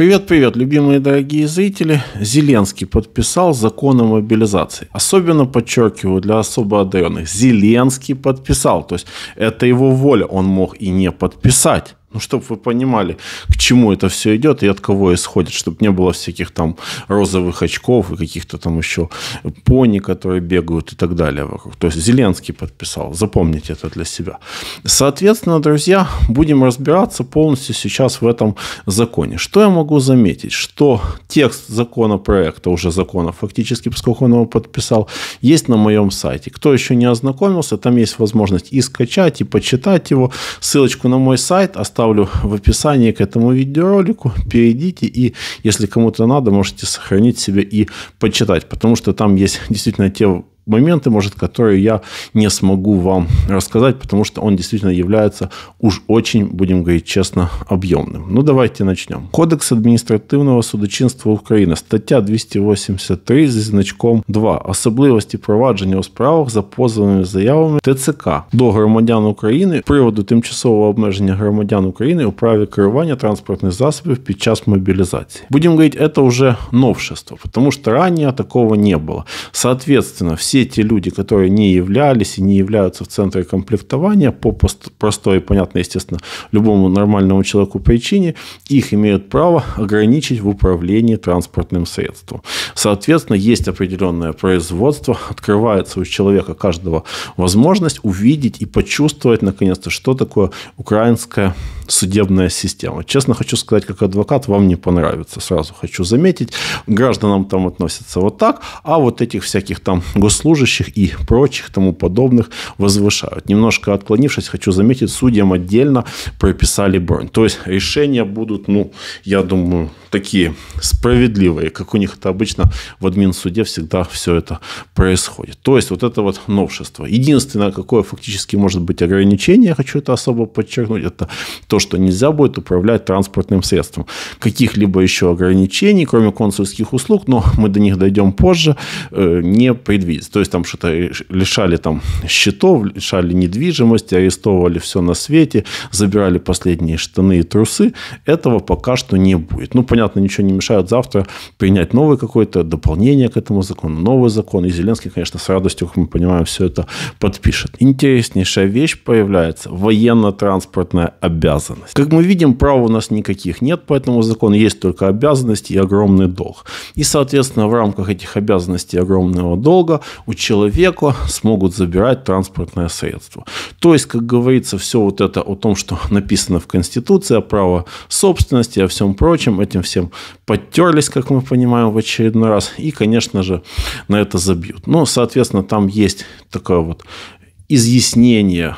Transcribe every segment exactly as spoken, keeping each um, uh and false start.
Привет-привет, любимые дорогие зрители. Зеленский подписал закон о мобилизации. Особенно подчеркиваю, для особо одаренных. Зеленский подписал. То есть это его воля. Он мог и не подписать. Ну, чтобы вы понимали, к чему это все идет и от кого исходит, чтобы не было всяких там розовых очков и каких-то там еще пони, которые бегают и так далее вокруг. То есть Зеленский подписал, запомните это для себя. Соответственно, друзья, будем разбираться полностью сейчас в этом законе. Что я могу заметить? Что текст законопроекта, уже закона фактически, поскольку он его подписал, есть на моем сайте. Кто еще не ознакомился, там есть возможность и скачать, и почитать его. Ссылочку на мой сайт оставлю Оставлю в описании к этому видеоролику. Перейдите и, если кому-то надо, можете сохранить себе и почитать, потому что там есть действительно те моменты, может, которые я не смогу вам рассказать, потому что он действительно является уж очень, будем говорить честно, объемным. Ну, давайте начнем. Кодекс адміністративного судочинства України. Стаття двісті вісімдесят три зі значком два. Особливості провадження у справах за позовними заявами ТЦК до громадян України з приводу тимчасового обмеження громадян України у праві керування транспортних засобів під час мобилизации. Будем говорить, это уже новшество, потому что ранее такого не было. Соответственно, все Все те люди, которые не являлись и не являются в центре комплектования по простой и понятной, естественно, любому нормальному человеку причине, их имеют право ограничить в управлении транспортным средством. Соответственно, есть определенное производство, открывается у человека каждого возможность увидеть и почувствовать, наконец-то, что такое украинская судебная система. Честно хочу сказать, как адвокат, вам не понравится. Сразу хочу заметить, гражданам там относятся вот так, а вот этих всяких там госслужащих и прочих тому подобных возвышают. Немножко отклонившись, хочу заметить, судьям отдельно прописали бронь. То есть решения будут, ну, я думаю, такие справедливые, как у них это обычно в админсуде всегда все это происходит. То есть вот это вот новшество. Единственное, какое фактически может быть ограничение, я хочу это особо подчеркнуть, это то, что нельзя будет управлять транспортным средством. Каких-либо еще ограничений, кроме консульских услуг, но мы до них дойдем позже, не предвидится. То есть там что-то лишали там счетов, лишали недвижимости, арестовывали все на свете, забирали последние штаны и трусы. Этого пока что не будет. Ну, понятно, ничего не мешает завтра принять новое какое-то дополнение к этому закону, новый закон. И Зеленский, конечно, с радостью, как мы понимаем, все это подпишет. Интереснейшая вещь появляется. Военно-транспортная обязанность. Как мы видим, прав у нас никаких нет по этому закону. Есть только обязанности и огромный долг. И, соответственно, в рамках этих обязанностей и огромного долга у человека смогут забирать транспортное средство. То есть, как говорится, все вот это о том, что написано в Конституции, о право собственности, о всем прочем, этим всем подтерлись, как мы понимаем, в очередной раз. И, конечно же, на это забьют. Но, соответственно, там есть такое вот изъяснение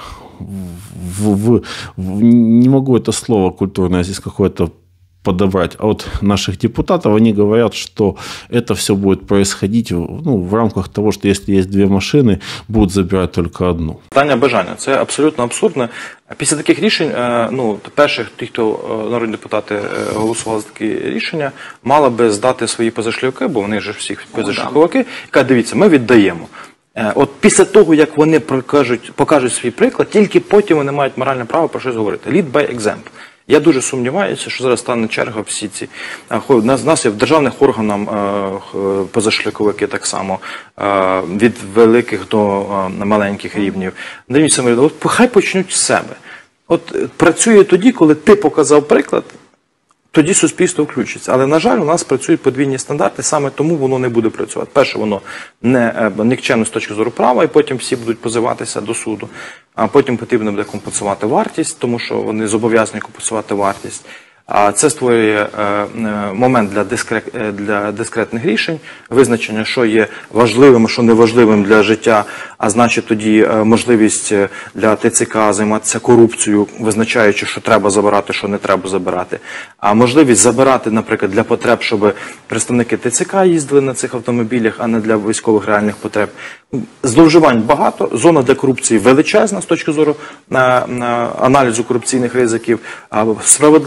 в, в, в, не могу это слово культурное здесь какое-то подобрать, а вот наших депутатов, они говорят, что это все будет происходить, ну, в рамках того, что если есть две машины, будут забирать только одну. Питання бажання – це абсолютно абсурдно. Після таких рішень, ну, перших, ті, хто народні депутати голосували за такі рішення, мали би здати свої позашляховики, бо вони ж всі позашляховики, і кажуть, дивіться, ми віддаємо. От після того, як вони покажуть, покажуть свій приклад, тільки потім вони мають моральне право про щось говорити. Lead by example. Я дуже сумніваюся, що зараз стане черга всі ці. У нас, нас є в державних органах позашляховики так само, від великих до маленьких рівнів. От хай почнуть з себе. От працює тоді, коли ти показав приклад, тоді суспільство включиться. Але, на жаль, у нас працюють подвійні стандарти, саме тому воно не буде працювати. Перше, воно не нікчемно з точки зору права, і потім всі будуть позиватися до суду. А потім потрібно буде компенсувати вартість, тому що вони зобов'язані компенсувати вартість. А це створює момент для, дискрет, для дискретних рішень, визначення, що є важливим, що неважливим для життя, а значить тоді можливість для ТЦК займатися корупцією, визначаючи, що треба забирати, що не треба забирати. А можливість забирати, наприклад, для потреб, щоб представники ТЦК їздили на цих автомобілях, а не для військових реальних потреб. Зловживань багато, зона для корупції величезна з точки зору аналізу корупційних ризиків, справедливість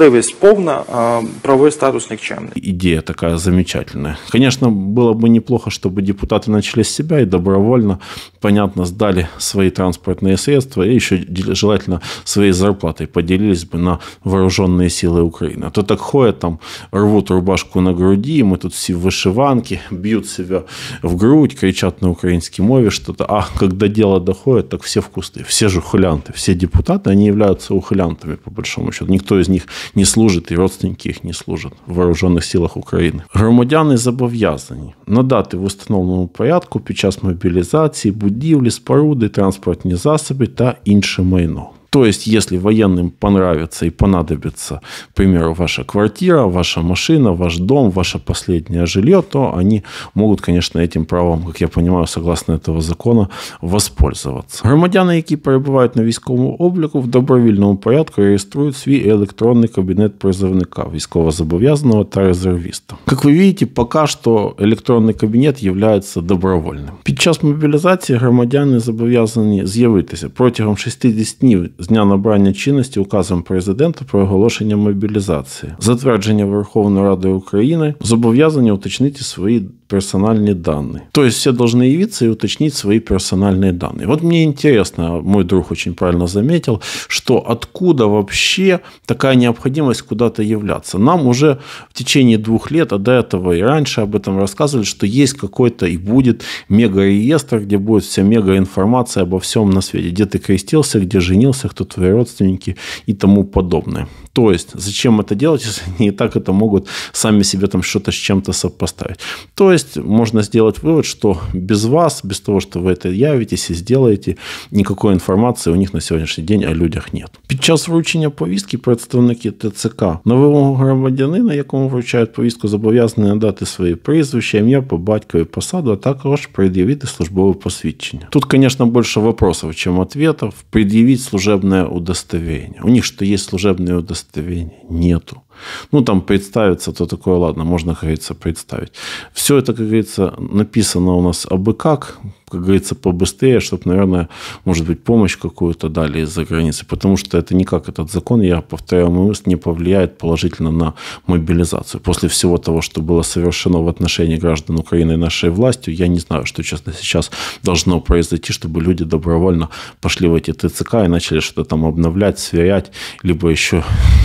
повна, а правовий статус никчемный. Идея такая замечательная. Конечно, было бы неплохо, чтобы депутаты начали с себя и добровольно, понятно, сдали свои транспортные средства и еще желательно своей зарплатой поделились бы на вооруженные силы Украины. А то так ходят там, рвут рубашку на груди, мы тут все в вышиванке, бьют себя в грудь, кричат на украинской мове что-то. А когда дело доходит, так все в кусты. Все же ухилянты, все депутаты, они являются ухилянтами, по большому счету. Никто из них не служит, и родственники их не служат в вооружених силах України. Громадяни зобов'язані надати в установленому порядку під час мобілізації будівлі, споруди, транспортні засоби та інше майно. То есть, если военным понравится и понадобится, к примеру, ваша квартира, ваша машина, ваш дом, ваше последнее жилье, то они могут, конечно, этим правом, как я понимаю, согласно этого закона, воспользоваться. Громадяни, які перебувають на військовому обліку, в добровільному порядку реєструють свій електронний кабінет призовника, військовозобов'язаного та резервіста. Как вы видите, пока что электронный кабінет является добровольним. Під час мобілізації громадяни зобов'язані з'явитися протягом шістдесят днів з дня набрання чинності указом президента про оголошення мобілізації. Затвердження Верховної Ради України зобов'язані уточнити свої персональные данные. То есть все должны явиться и уточнить свои персональные данные. Вот мне интересно, мой друг очень правильно заметил, что откуда вообще такая необходимость куда-то являться. Нам уже в течение двух лет, а до этого и раньше об этом рассказывали, что есть какой-то и будет мега-реестр, где будет вся мега-информация обо всем на свете. Где ты крестился, где женился, кто твои родственники и тому подобное. То есть, зачем это делать, если они и так это могут сами себе там что-то с чем-то сопоставить. То есть, можно сделать вывод, что без вас, без того, что вы это явитесь и сделаете, никакой информации у них на сегодняшний день о людях нет. Під час вручення повістки представники ТЦК на вимогу громадянина, якому вручають повістку, зобов'язані надати свої прізвища, ім'я по батькові, посаду, а також пред'явити службове посвідчення. Тут, конечно, больше вопросов, чем ответов. Предъявить служебное удостоверение. У них что, есть служебное удостоверение? Нету. Ну, там представиться, то такое, ладно, можно, как говорится, представить. Все это, как говорится, написано у нас абы как, как говорится, побыстрее, чтобы, наверное, может быть, помощь какую-то дали из-за границы. Потому что это никак, этот закон, я повторяю мою мысль, не повлияет положительно на мобилизацию. После всего того, что было совершено в отношении граждан Украины нашей властью, я не знаю, что, честно, сейчас должно произойти, чтобы люди добровольно пошли в эти ТЦК и начали что-то там обновлять, сверять, либо еще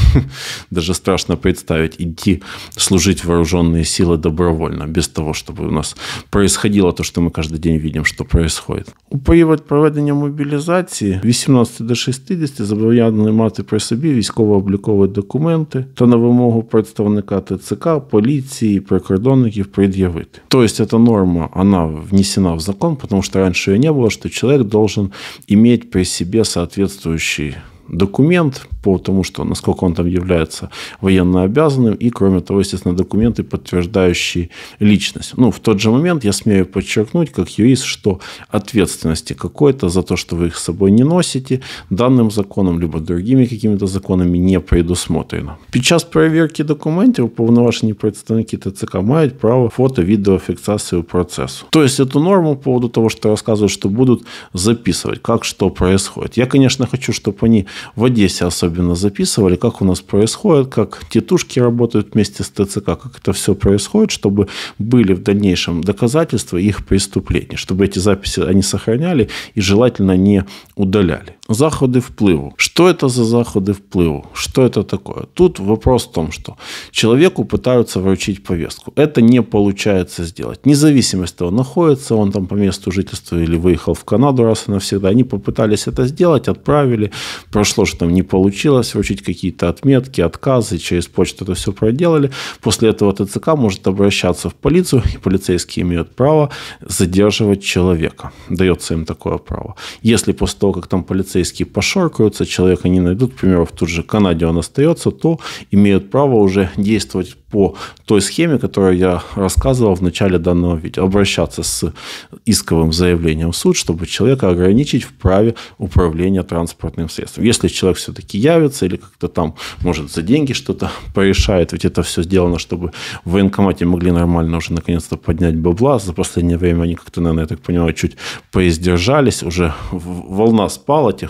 даже страшно представить, идти служить в вооруженные силы добровольно, без того, чтобы у нас происходило то, что мы каждый день видим, что происходит. У період проведення мобілізації вісімнадцяти до шістдесяти зобов'язані мати при собі військово-облікові документи та на вимогу представника ТЦК, поліції, прикордонників пред'явити. То есть эта норма, она внесена в закон, потому что раньше ее не было, что человек должен иметь при себе соответствующий документ по тому, что насколько он там является военно обязанным, и, кроме того, естественно, документы, подтверждающие личность. Ну, в тот же момент я смею подчеркнуть, как юрист, что ответственности какой-то за то, что вы их с собой не носите, данным законом, либо другими какими-то законами не предусмотрено. Під час перевірки документів уповноважені представники ТЦК мають право фото-відеофіксацію процессу. То есть эту норму по поводу того, что рассказывают, что будут записывать, как что происходит. Я, конечно, хочу, чтобы они в Одессе особенно записывали, как у нас происходит, как тетушки работают вместе с ТЦК, как это все происходит, чтобы были в дальнейшем доказательства их преступлений, чтобы эти записи они сохраняли и желательно не удаляли. Заходы впливу. Что это за заходы впливу? Что это такое? Тут вопрос в том, что человеку пытаются вручить повестку. Это не получается сделать. Независимо от того, находится он там по месту жительства или выехал в Канаду раз и навсегда. Они попытались это сделать, отправили. Прошло, что там не получилось вручить какие-то отметки, отказы, через почту это все проделали. После этого ТЦК может обращаться в полицию, и полицейские имеют право задерживать человека. Дается им такое право. Если после того, как там полицейские пошоркаются, человека не найдут, к примеру, в той же Канаде он остается, то имеют право уже действовать по той схеме, которую я рассказывал в начале данного видео. Обращаться с исковым заявлением в суд, чтобы человека ограничить в праве управления транспортным средством. Если человек все-таки явится или как-то там, может, за деньги что-то порешает, ведь это все сделано, чтобы в военкомате могли нормально уже наконец-то поднять бабла. За последнее время они как-то, наверное, я так понимаю, чуть поиздержались. Уже волна спала тех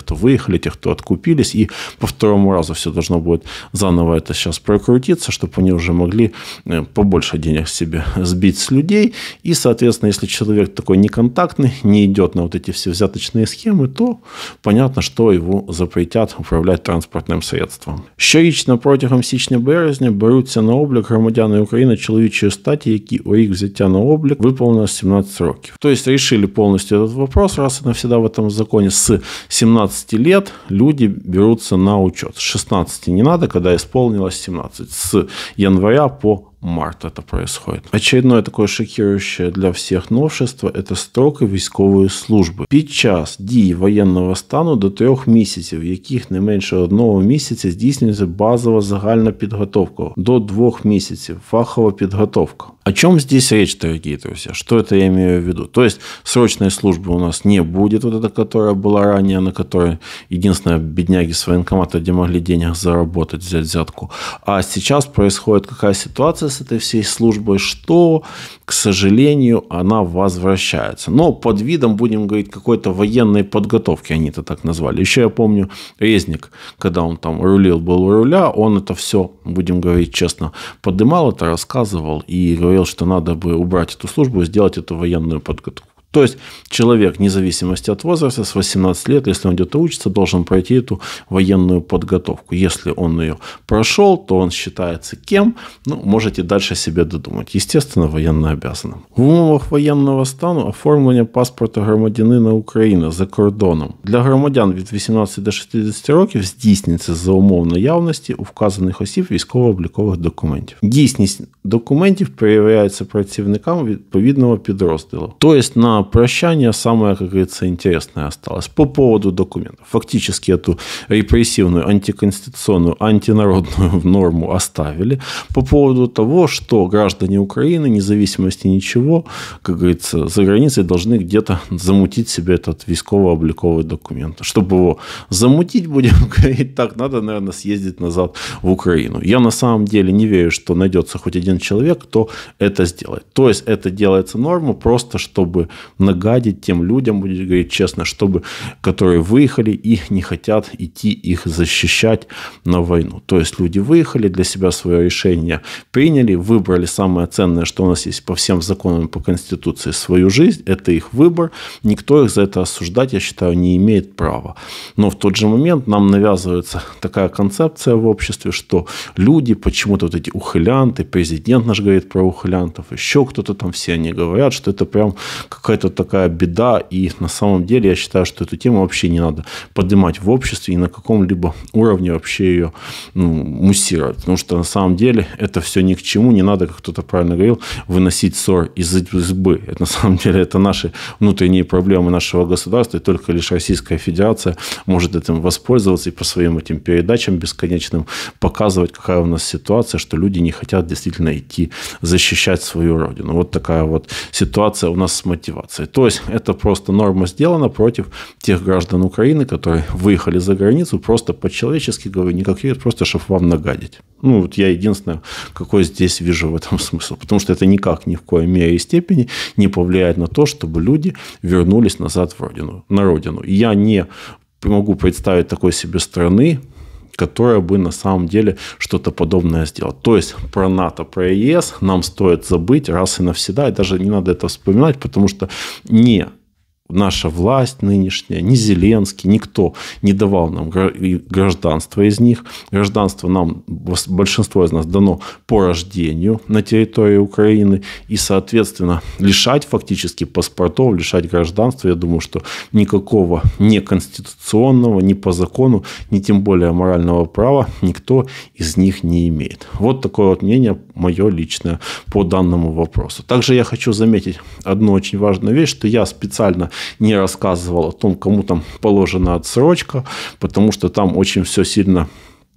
кто выехали, тех, кто откупились, и по второму разу все должно будет заново это сейчас прокрутиться, чтобы они уже могли побольше денег себе сбить с людей, и, соответственно, если человек такой неконтактный, не идет на вот эти все взяточные схемы, то понятно, что его запретят управлять транспортним средством. Щорічно протягом січня-березня беруться на облік громадяни України чоловічої статі, які у рік взяття на облік виповнено сімнадцять років. То есть решили полностью этот вопрос раз и навсегда в этом законе. С семнадцати лет люди берутся на учет. С шестнадцати не надо, когда исполнилось семнадцать. С января по март это происходит. Очередное такое шокирующее для всех новшество – это строки військової служби. Під час дії воєнного стану до трьох місяців, яких не менше одного місяця, здійснюється базова загальна підготовка. До двух месяцев фаховая подготовка. О чем здесь речь, дорогие друзья? Что это я имею в виду? То есть срочной службы у нас не будет, вот эта, которая была ранее, на которой единственное бедняги с военкомата, где могли денег заработать, взять взятку. А сейчас происходит какая ситуация с этой всей службой, что, к сожалению, она возвращается. Но под видом, будем говорить, какой-то военной подготовки, они это так назвали. Еще я помню Резник, когда он там рулил, был у руля, он это все, будем говорить честно, поднимал это, рассказывал и говорил, что надо бы убрать эту службу и сделать эту военную подготовку. То есть человек, вне зависимости от возраста, с восемнадцати лет, если он где-то учится, должен пройти эту военную подготовку. Если он ее прошел, то он считается кем? Ну, можете дальше себе додумать. Естественно, военнообязанным. В умовах воєнного стану оформлення паспорта громадянина України за кордоном для громадян від вісімнадцяти до шістдесяти років здійснюється за умов наявності у вказаних осіб військово-облікових документів. Дійсність документів перевіряється працівникам відповідного підрозділу. Тобто на прощание самое, как говорится, интересное осталось. По поводу документов. Фактически эту репрессивную, антиконституционную, антинародную норму оставили. По поводу того, что граждане Украины, независимости ничего, как говорится, за границей должны где-то замутить себе этот військово-обліковый документ. Чтобы его замутить, будем говорить так, надо, наверное, съездить назад в Украину. Я на самом деле не верю, что найдется хоть один человек, кто это сделает. То есть это делается норму просто, чтобы нагадить тем людям, будет говорить честно, чтобы, которые выехали и не хотят идти их защищать на войну. То есть люди выехали, для себя свое решение приняли, выбрали самое ценное, что у нас есть по всем законам, по Конституции, свою жизнь. Это их выбор. Никто их за это осуждать, я считаю, не имеет права. Но в тот же момент нам навязывается такая концепция в обществе, что люди, почему-то вот эти ухылянты, президент наш говорит про ухылянтов, еще кто-то там, все они говорят, что это прям какая-то такая беда, и на самом деле я считаю, что эту тему вообще не надо поднимать в обществе и на каком-либо уровне вообще ее ну, муссировать, потому что на самом деле это все ни к чему, не надо, как кто-то правильно говорил, выносить ссор из избы. Это на самом деле это наши внутренние проблемы нашего государства, и только лишь Российская Федерация может этим воспользоваться и по своим этим передачам бесконечным показывать, какая у нас ситуация, что люди не хотят действительно идти защищать свою родину. Вот такая вот ситуация у нас с мотивацией. То есть это просто норма сделана против тех граждан Украины, которые выехали за границу, просто по-человечески говорю, не как просто, чтобы вам нагадить. Ну, вот я единственное, какой здесь вижу в этом смысл. Потому что это никак ни в коей мере и степени не повлияет на то, чтобы люди вернулись назад в родину, на родину. И я не могу представить такой себе страны, которая бы на самом деле что-то подобное сделала. То есть про НАТО, про ЕС нам стоит забыть раз и навсегда, и даже не надо это вспоминать, потому что не наша власть нынешняя, ни Зеленский, никто не давал нам гражданство из них. Гражданство нам, большинство из нас дано по рождению на территории Украины. И, соответственно, лишать фактически паспортов, лишать гражданства, я думаю, что никакого ни конституционного, ни по закону, ни тем более морального права никто из них не имеет. Вот такое вот мнение мое личное по данному вопросу. Также я хочу заметить одну очень важную вещь, что я специально не рассказывал о том, кому там положена отсрочка, потому что там очень все сильно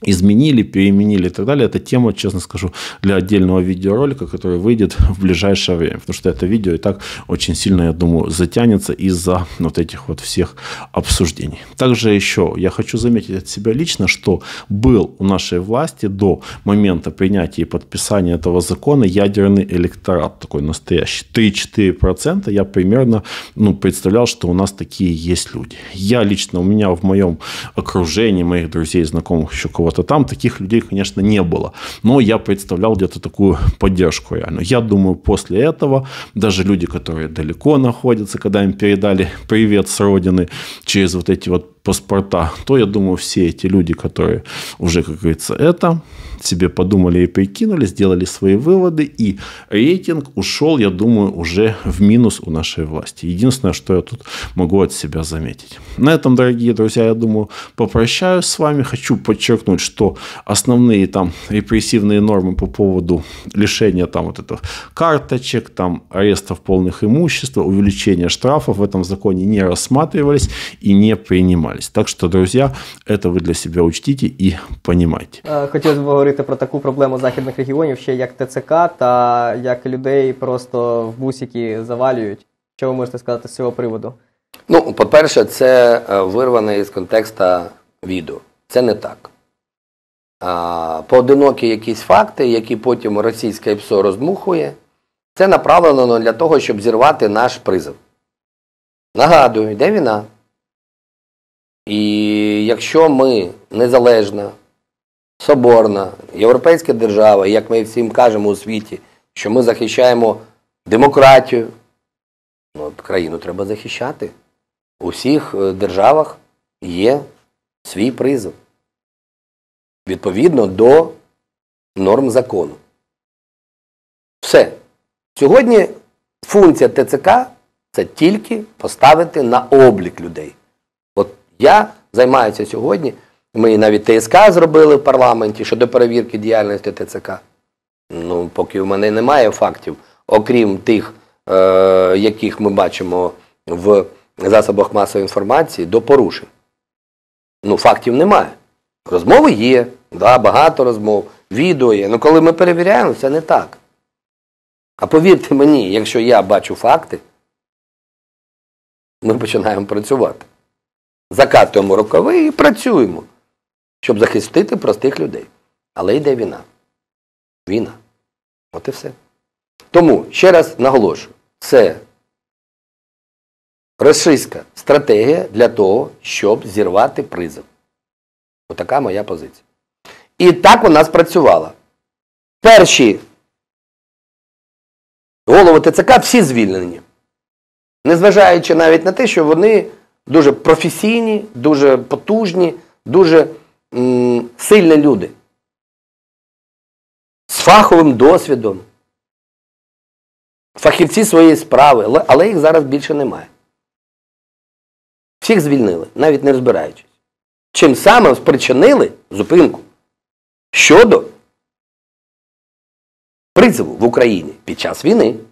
изменили, переменили и так далее. Это тема, честно скажу, для отдельного видеоролика, который выйдет в ближайшее время. Потому что это видео и так очень сильно, я думаю, затянется из-за вот этих вот всех обсуждений. Также еще я хочу заметить от себя лично, что был у нашей власти до момента принятия и подписания этого закона ядерный электорат такой настоящий. три-четыре процента я примерно ну, представлял, что у нас такие есть люди. Я лично, у меня в моем окружении, моих друзей, знакомых, еще кого-то там, таких людей, конечно, не было. Но я представлял где-то такую поддержку реально. Я думаю, после этого даже люди, которые далеко находятся, когда им передали привет с родины через вот эти вот паспорта, то, я думаю, все эти люди, которые уже, как говорится, это себе подумали и прикинули, сделали свои выводы, и рейтинг ушел, я думаю, уже в минус у нашей власти. Единственное, что я тут могу от себя заметить. На этом, дорогие друзья, я думаю, попрощаюсь с вами. Хочу подчеркнуть, что основные там репрессивные нормы по поводу лишения там вот этого карточек, там арестов полных имущества, увеличения штрафов в этом законе не рассматривались и не принимались. Так что, друзья, это вы для себя учтите и понимайте. Хотілося б говорити про таку проблему західних регіонів, ще як ТЦК та як людей просто в бусики завалюють. Що ви можете сказати з цього приводу? Ну, по-перше, це вирване із контексту відео. Це не так. А, поодинокі якісь факти, які потім російське ПСО роздмухує, це направлено для того, щоб зірвати наш призов. Нагадую, йде війна. І якщо ми незалежна, соборна, європейська держава, як ми всім кажемо у світі, що ми захищаємо демократію, ну, країну треба захищати. У всіх державах є свій призов. Відповідно до норм закону. Все. Сьогодні функція ТЦК – це тільки поставити на облік людей. От я займаюся сьогодні, ми навіть ТСК зробили в парламенті щодо перевірки діяльності ТЦК. Ну, поки в мене немає фактів, окрім тих, е, яких ми бачимо в засобах масової інформації, до порушень. Ну, фактів немає. Розмови є, да, багато розмов, відео є. Ну, коли ми перевіряємо, це не так. А повірте мені, якщо я бачу факти, ми починаємо працювати. Закатуємо рукави і працюємо, щоб захистити простих людей. Але йде війна. Війна. От і все. Тому, ще раз наголошую, це російська стратегія для того, щоб зірвати призов. Отака моя позиція. І так у нас працювала. Перші голови ТЦК всі звільнені. Незважаючи навіть на те, що вони дуже професійні, дуже потужні, дуже м, сильні люди. З фаховим досвідом. Фахівці своєї справи, але, але їх зараз більше немає. Всіх звільнили, навіть не розбираючись. Чим саме спричинили зупинку щодо призову в Україні під час війни.